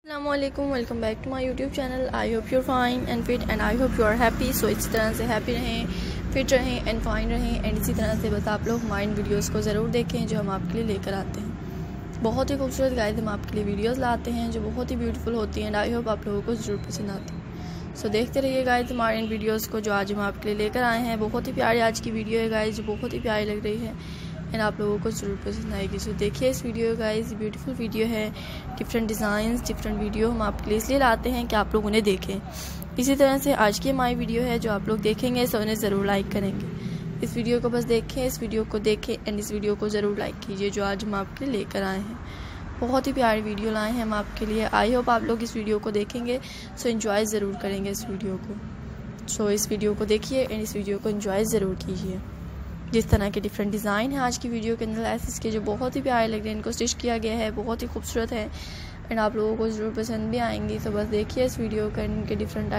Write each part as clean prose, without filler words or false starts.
अस्सलामुअलैकुम, welcome back to my YouTube channel. I hope you're fine and fit and I hope you are happy. So इसी तरह से happy रहें, fit रहें and fine रहें and इसी तरह से बस आप लोग हमारे वीडियोस को ज़रूर देखें जो हम आपके लिए लेकर आते हैं। बहुत ही खूबसूरत गाइस हम आपके लिए वीडियोस लाते हैं जो बहुत ही ब्यूटीफुल होती हैं एंड आई होप आप लोगों को ज़रूर पसंद आती है। सो देखते रहिए गाइस हमारे इन वीडियोज़ को जो आज हम आपके लिए लेकर आए हैं। बहुत ही प्यारी आज की वीडियो है गाइस, जो बहुत ही प्यारी लग रही है एंड आप लोगों को ज़रूर पसंद आएगी। सो देखिए इस वीडियो गाइस, ब्यूटीफुल वीडियो है। डिफरेंट डिज़ाइंस, डिफरेंट वीडियो हम आपके लिए इसलिए लाते हैं कि आप लोग उन्हें देखें। इसी तरह से आज की हमारी वीडियो है जो आप लोग देखेंगे सो उन्हें ज़रूर लाइक करेंगे। इस वीडियो को बस देखें, इस वीडियो को देखें एंड इस वीडियो को ज़रूर लाइक कीजिए जो आज हम आपके लिए लेकर आए हैं। बहुत ही प्यारी वीडियो लाए हैं हम आपके लिए। आई होप आप लोग इस वीडियो को देखेंगे सो इन्जॉय ज़रूर करेंगे इस वीडियो को। सो इस वीडियो को देखिए एंड इस वीडियो को इन्जॉय ज़रूर कीजिए। जिस तरह के डिफरेंट डिज़ाइन है आज की वीडियो के अंदर ऐसे इसके जो बहुत ही प्यारे लग रहे हैं, इनको स्टिच किया गया है, बहुत ही खूबसूरत है एंड आप लोगों को ज़रूर पसंद भी आएंगी। तो बस देखिए इस वीडियो का इनके डिफरेंट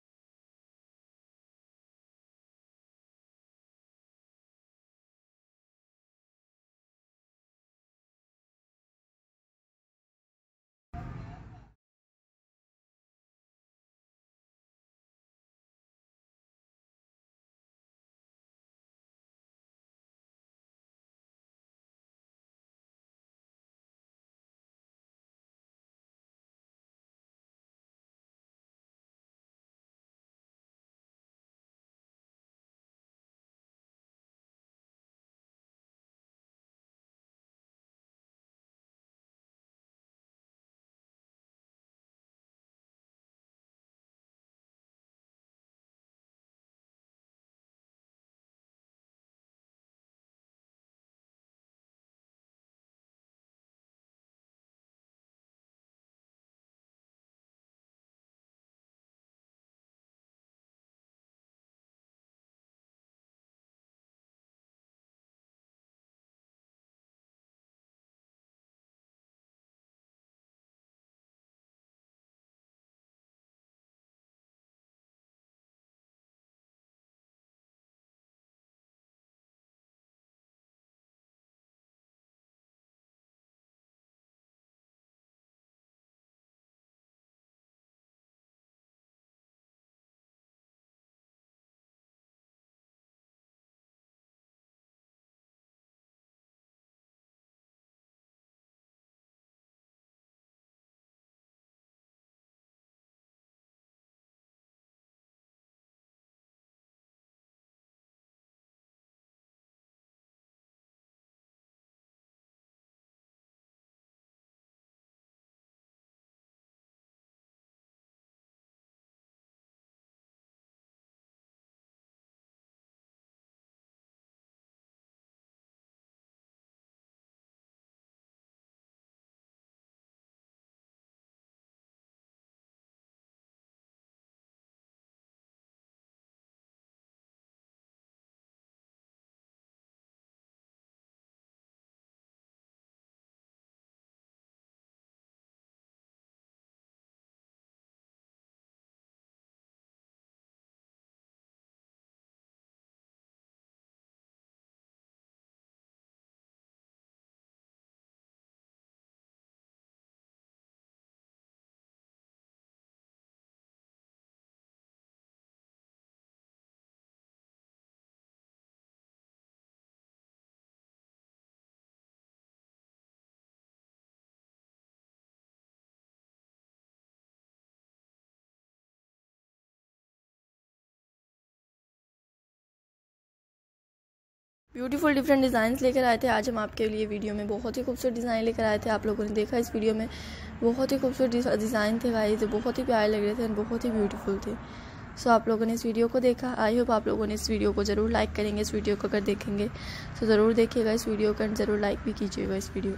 ब्यूटीफुल डिफरेंट डिज़ाइंस लेकर आए थे आज हम आपके लिए वीडियो में। बहुत ही खूबसूरत डिज़ाइन लेकर आए थे, आप लोगों ने देखा इस वीडियो में। बहुत ही खूबसूरत डिज़ाइन थे गाइस, जो बहुत ही प्यारे लग रहे थे, बहुत ही ब्यूटीफुल थे। सो आप लोगों ने इस वीडियो को देखा। आई होप आप लोगों ने इस वीडियो को ज़रूर लाइक करेंगे। इस वीडियो को अगर देखेंगे तो ज़रूर देखिएगा इस वीडियो को एंड ज़रूर लाइक भी कीजिएगा इस वीडियो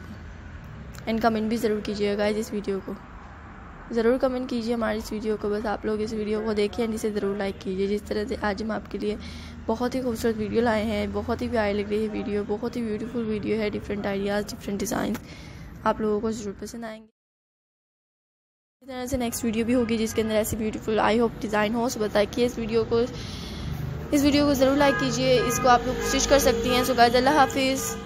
को एंड कमेंट भी ज़रूर कीजिएगा गाइस। इस वीडियो को ज़रूर कमेंट कीजिए हमारी इस वीडियो को। बस आप लोग इस वीडियो को देखिए एंड इसे ज़रूर लाइक कीजिए। जिस तरह से आज हम आपके लिए बहुत ही खूबसूरत वीडियो लाए हैं, बहुत ही प्यारी लग रही है वीडियो, बहुत ही ब्यूटीफुल वीडियो है। डिफरेंट आइडियाज़, डिफरेंट डिज़ाइन आप लोगों को ज़रूर पसंद आएंगे। इस तरह से नेक्स्ट वीडियो भी होगी जिसके अंदर ऐसी ब्यूटीफुल आई होप डिज़ाइन हो। सो बताइए इस वीडियो को ज़रूर लाइक कीजिए। इसको आप लोग स्टिच कर सकती हैं। सो गाइस अल्लाह हाफिज़।